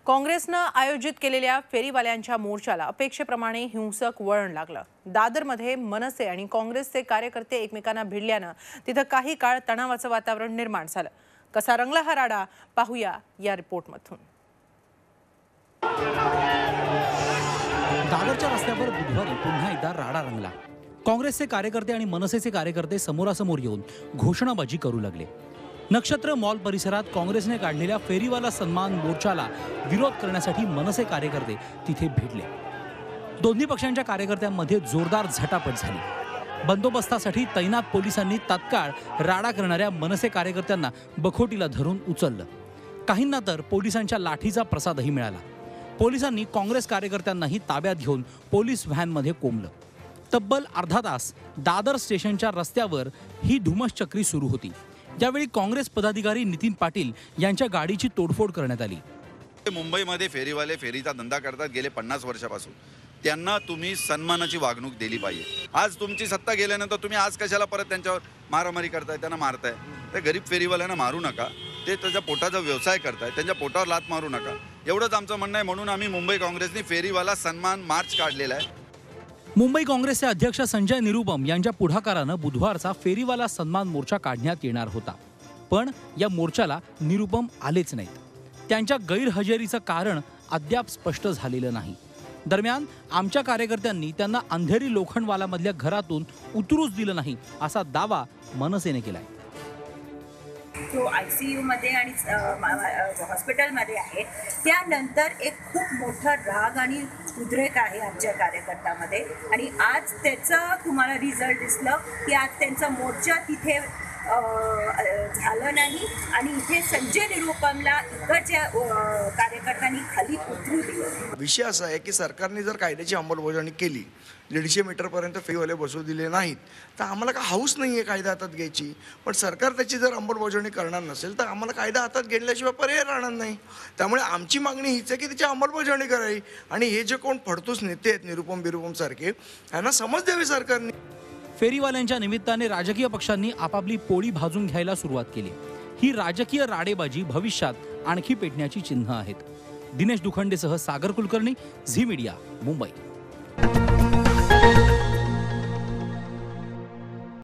काँग्रेसनं आयोजित केलेल्या फेरीवाल्यांच्या मोर्चाला अपेक्षेप्रमाणे हिंसक वळण लागलं। दादरमध्ये मनसे आणि काँग्रेसचे कार्यकर्ते एकमेकांना भिडल्यानं तिथं काही काळ तणावाचं वातावरण निर्माण झालं। कसा रंगला हा राडा पाहूया या रिपोर्टमधून। दादरच्या रस्त्यावर बुधवारी पुन्हा एकदा राडा रंगला। काँग्रेसचे कार्यकर्ते आणि मनसेचे कार्यकर्ते समोरासमोर येऊन घोषणाबाजी करू लागले। नक्षत्र मॉल परिसरात काँग्रेसने काढलेल्या फेरीवाला सन्मान मोर्चाला विरोध करण्यासाठी मनसे कार्यकर्ते तिथे भिडले। दोन्ही पक्षांच्या कार्यकर्त्यांमध्ये जोरदार झटापट झाली। बंदोबस्तासाठी तैनात पोलिसांनी तत्काळ राडा करणाऱ्या मनसे कार्यकर्त्यांना बखोटीला धरून उचललं। काहींना तर पोलिसांच्या लाठीचा प्रसादही मिळाला। पोलिसांनी काँग्रेस कार्यकर्त्यांनाही ताब्यात घेऊन पोलीस व्हॅनमध्ये कोंबलं। तब्बल अर्धा तास दादर स्टेशनच्या रस्त्यावर ही धुमश्चक्री सुरू होती। यावेळी काँग्रेस पदाधिकारी नितीन पाटील यांच्या गाडीची तोडफोड करण्यात आली। मुंबईमध्ये फेरीवाले फेरीचा धंदा करतात गेले 50 वर्षापासून। त्यांना तुम्ही सन्मानाची वागणूक दिली पाहिजे। आज तुमची सत्ता गेल्यानंतर तुम्ही आज कशाला परत त्यांच्यावर मारामारी करताय, त्यांना मारताय? ते गरीब फेरीवाल्यांना मारू नका, ते त्याच्या पोटाचा व्यवसाय करताय, त्यांच्या पोटावर लात मारू नका, एवढंच आमचं म्हणणं आहे। म्हणून आम्ही मुंबई काँग्रेसने फेरीवाला सन्मान मार्च काढलेला आहे। मुंबई काँग्रेसचे अध्यक्ष संजय निरुपम यांच्या पुढाकारानं बुधवारचा फेरीवाला सन्मान मोर्चा काढण्यात येणार होता, पण या मोर्चाला निरुपम आलेच नाहीत। त्यांच्या गैरहजेरीचं कारण अद्याप स्पष्ट झालेलं नाही। दरम्यान आमच्या कार्यकर्त्यांनी त्यांना अंधेरी लोखंडवालामधल्या घरातून उतरूच दिलं नाही असा दावा मनसेने केलाय। तो ICU मध्ये आणि हॉस्पिटलमध्ये आहे। त्यानंतर एक खूप मोठा राग आणि उद्रेक आहे आमच्या कार्यकर्त्यामध्ये आणि आज त्याचा तुम्हाला रिझल्ट दिसलं की आज त्यांचा मोर्चा तिथे झालं नाही आणि इथे संजय निरुपमला इकडच्या कार्यकर्त्यांनी खाली उतरू दिलं। विषय असा आहे की सरकारने जर कायद्याची अंमलबजावणी केली, 150 मीटरपर्यंत फेरीवाले बसू दिले नाहीत, तर आम्हाला का हाऊस नाही आहे कायदा हातात घ्यायची। पण सरकार त्याची जर अंमलबजावणी करणार नसेल तर आम्हाला कायदा हातात घेतल्याशिवाय पर्याय राहणार नाही। त्यामुळे आमची मागणी हीच आहे की त्याची अंमलबजावणी करावी आणि हे जे कोण फडतूस नेते आहेत निरुपम सारखे, यांना समज द्यावी सरकारने। फेरीवाल्यांच्या निमित्ताने राजकीय पक्षांनी आपापली पोळी भाजून घ्यायला सुरुवात केली। ही राजकीय राडेबाजी भविष्यात आणखी पेटण्याची चिन्ह आहेत। दिनेश दुखंडेसह सागर कुलकर्णी, झी मीडिया, मुंबई।